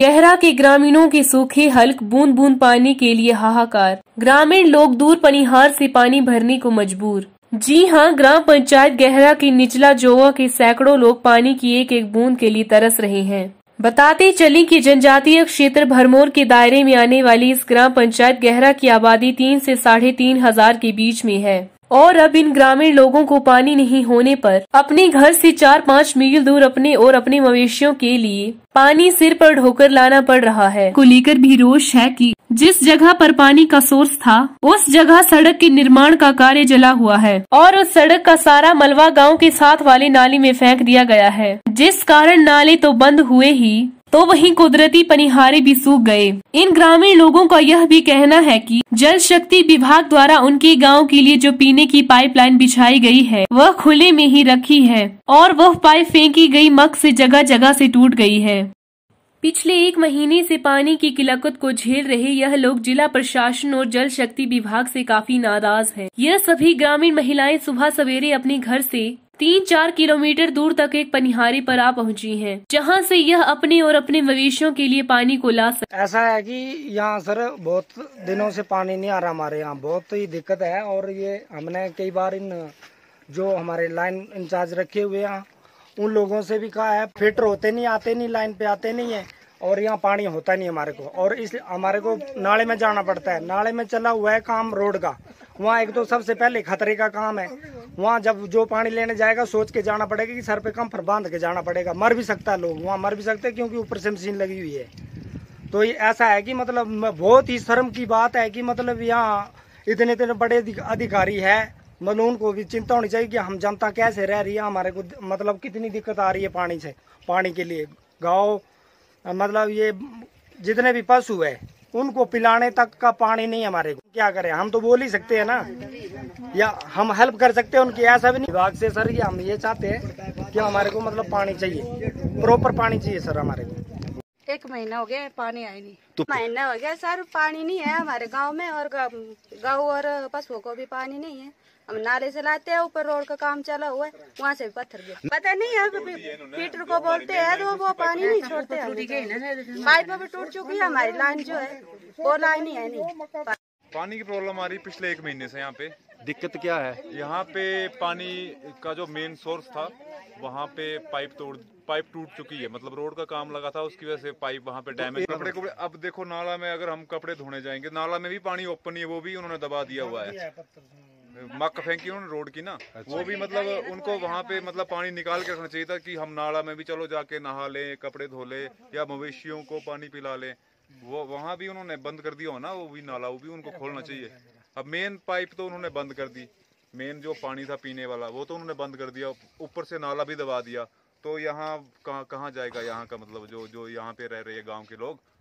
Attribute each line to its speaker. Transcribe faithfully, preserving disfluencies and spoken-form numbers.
Speaker 1: गहरा के ग्रामीणों के सूखे हल्क बूंद बूंद पानी के लिए हाहाकार। ग्रामीण लोग दूर पनिहार से पानी भरने को मजबूर। जी हां, ग्राम पंचायत गहरा के निचला जोवा के सैकड़ों लोग पानी की एक एक बूंद के लिए तरस रहे हैं। बताते चलें कि जनजातीय क्षेत्र भरमौर के दायरे में आने वाली इस ग्राम पंचायत गहरा की आबादी तीन से साढ़े तीन हजार के बीच में है और अब इन ग्रामीण लोगों को पानी नहीं होने पर अपने घर से चार पाँच मील दूर अपने और अपने मवेशियों के लिए पानी सिर पर ढोकर लाना पड़ रहा है। को लेकर भी रोष है कि जिस जगह पर पानी का सोर्स था उस जगह सड़क के निर्माण का कार्य जला हुआ है और उस सड़क का सारा मलबा गांव के साथ वाले नाली में फेंक दिया गया है, जिस कारण नाले तो बंद हुए ही तो वहीं कुदरती पनिहारे भी सूख गए। इन ग्रामीण लोगों का यह भी कहना है कि जल शक्ति विभाग द्वारा उनके गांव के लिए जो पीने की पाइपलाइन बिछाई गई है वह खुले में ही रखी है और वह पाइप फेंकी गई मग से जगह जगह से टूट गई है। पिछले एक महीने से पानी की किल्लत को झेल रहे यह लोग जिला प्रशासन और जल शक्ति विभाग से काफी नाराज हैं। यह सभी ग्रामीण महिलाएं सुबह सवेरे अपने घर से तीन चार किलोमीटर दूर तक एक पनिहारे पर आ पहुंची हैं, जहां से यह अपने और अपने मवेशियों के लिए पानी को ला सकते।
Speaker 2: ऐसा है कि यहाँ सर बहुत दिनों से पानी नहीं आ रहा, हमारे यहाँ बहुत ही दिक्कत है और ये हमने कई बार इन जो हमारे लाइन इंचार्ज रखे हुए हैं उन लोगों से भी कहा है, फिल्टर होते नहीं, आते नहीं, लाइन पे आते नहीं है और यहाँ पानी होता नहीं हमारे को और इस हमारे को नाले में जाना पड़ता है। नाले में चला हुआ है काम रोड का, वहाँ एक तो सबसे पहले खतरे का काम है। वहाँ जब जो पानी लेने जाएगा सोच के जाना पड़ेगा कि सर पे कम बांध के जाना पड़ेगा, मर भी सकता है लोग, वहाँ मर भी सकते हैं क्योंकि ऊपर से मशीन लगी हुई है। तो ये ऐसा है कि मतलब बहुत ही शर्म की बात है कि मतलब यहाँ इतने इतने बड़े अधिकारी है, मतलब उनको भी चिंता होनी चाहिए कि हम जनता कैसे रह रही है, हमारे को मतलब कितनी दिक्कत आ रही है पानी से, पानी के लिए। गाँव मतलब ये जितने भी पशु है उनको पिलाने तक का पानी नहीं हमारे को, क्या करें? हम तो बोल ही सकते हैं ना, या हम हेल्प कर सकते हैं उनकी, ऐसा भी नहीं। विभाग से सर ये हम ये चाहते हैं कि हमारे को मतलब पानी चाहिए, प्रॉपर पानी चाहिए सर हमारे को।
Speaker 3: एक महीना हो गया पानी आया नहीं, तो महीना हो गया सर पानी नहीं है हमारे गांव में और गाँव और पशुओं को भी पानी नहीं है। हम नाले से लाते हैं, ऊपर रोड का काम चला हुआ है, वहाँ से भी पत्थर गिर पता नहीं है। फीटर को बोलते हैं तो वो पानी नहीं छोड़ते हैं। पाइप भी टूट चुकी है, हमारी लाइन जो है वो लाइन ही है नहीं।
Speaker 4: पानी की प्रॉब्लम आ रही पिछले एक महीने से। यहाँ पे
Speaker 5: दिक्कत क्या है?
Speaker 4: यहाँ पे पानी का जो मेन सोर्स था वहाँ पे पाइप तोड़ पाइप टूट चुकी है, मतलब रोड का काम लगा था उसकी वजह से पाइप वहाँ पे डैमेज। कपड़े कपड़े अब देखो नाला में अगर हम कपड़े धोने जाएंगे, नाला में भी पानी ओपन ही है, वो भी उन्होंने दबा दिया हुआ है। मक फेंकी उन्होंने रोड की ना, वो भी मतलब उनको वहाँ पे मतलब पानी निकाल के रखना चाहिए था कि हम नाला में भी चलो जाके नहा लें, कपड़े धो लें या मवेशियों को पानी पिला लें। वो वहाँ भी उन्होंने बंद कर दिया हो ना, वो भी नाला वो भी उनको खोलना चाहिए। अब मेन पाइप तो उन्होंने बंद कर दी, मेन जो पानी था पीने वाला वो तो उन्होंने बंद कर दिया, ऊपर से नाला भी दबा दिया। तो यहाँ कहाँ कहाँ जाएगा यहाँ का मतलब जो जो यहाँ पे रह रहे हैं गाँव के लोग,